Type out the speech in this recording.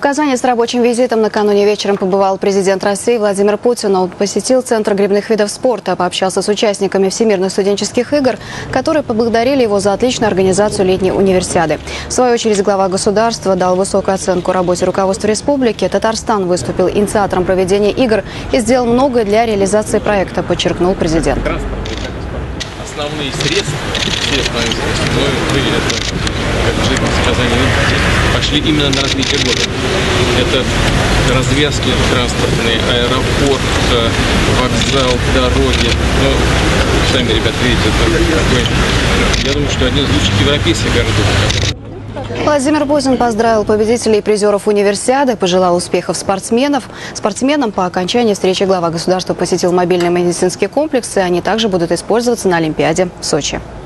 В Казани с рабочим визитом накануне вечером побывал президент России Владимир Путин. Он посетил Центр гребных видов спорта, пообщался с участниками Всемирных студенческих игр, которые поблагодарили его за отличную организацию летней универсиады. В свою очередь глава государства дал высокую оценку работе руководства республики. Татарстан выступил инициатором проведения игр и сделал многое для реализации проекта, подчеркнул президент. Основные средства, все основные средства, как жители Казани, пошли именно на развитие города. Это развязки транспортные, аэропорт, вокзал, дороги. Ну, сами, ребята, видите, это такой, я думаю, что один из лучших европейских городов. Владимир Путин поздравил победителей и призеров универсиады, пожелал успехов спортсменам. По окончании встречи глава государства посетил мобильные медицинские комплексы. Они также будут использоваться на Олимпиаде в Сочи.